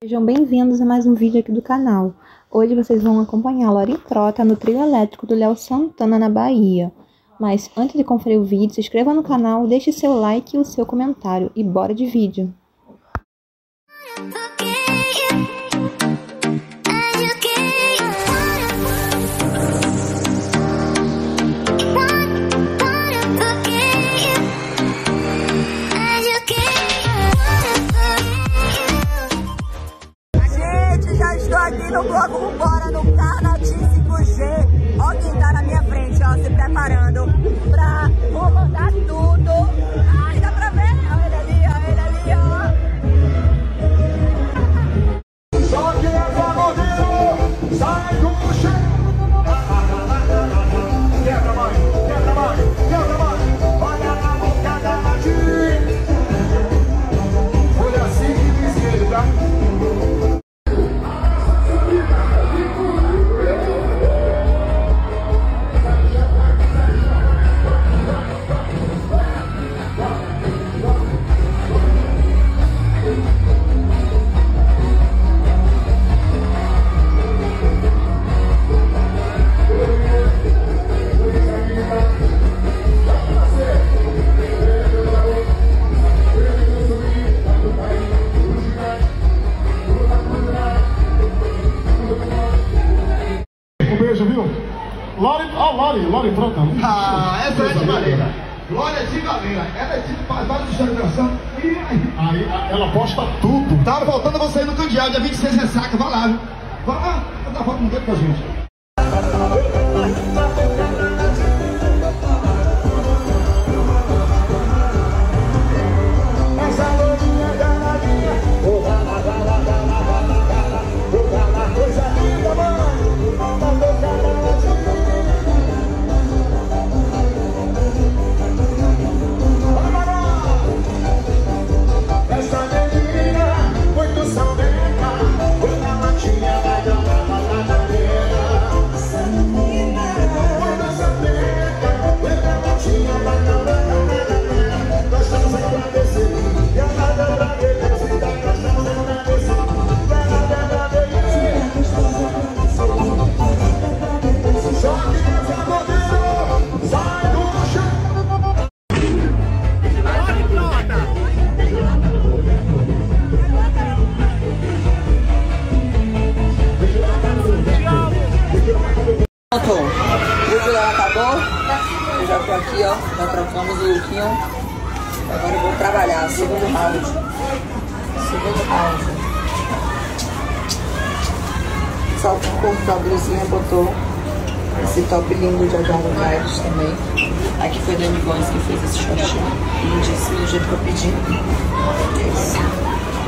Sejam bem-vindos a mais um vídeo aqui do canal. Hoje vocês vão acompanhar a Lori Prota no trilho elétrico do Léo Santana na Bahia. Mas antes de conferir o vídeo, se inscreva no canal, deixe seu like e o seu comentário e bora de vídeo. Estou aqui no bloco Vambora, no Carnatic 5G. Ó quem tá na minha frente, ó, se preparando pra rodar tudo. Ai, dá pra ver? Olha ele ali, ó. Só que é famoso, sai do chão. Quebra mais, quebra mais, quebra mais. Olha na boca da Nadir. Foi assim que diz ele, tá? Viu? Lori Prota. Essa é de Maneira. Glória de Galera. Ela é tipo faz vários de geração. Aí ela posta tudo. Tava faltando você ir no Candial, dia 26 ressaca. Vai lá, viu? Vai lá, vou dar foto no dedo com a gente. Pronto, o vídeo dela acabou. Eu já tô aqui, ó. Já trocamos o lookinho. Agora eu vou trabalhar. Segundo round. Só cortou a blusinha, botou esse top lindo de Adorno Vibes também. Aqui foi Dani Bones que fez esse shortinho lindíssimo, do jeito que eu pedi. É isso.